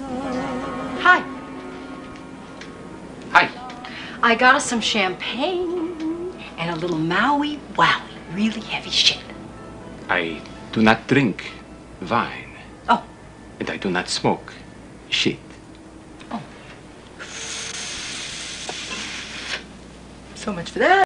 Hi. Hi. I got us some champagne and a little Maui Wowie, really heavy shit. I do not drink wine. Oh. And I do not smoke shit. Oh. So much for that.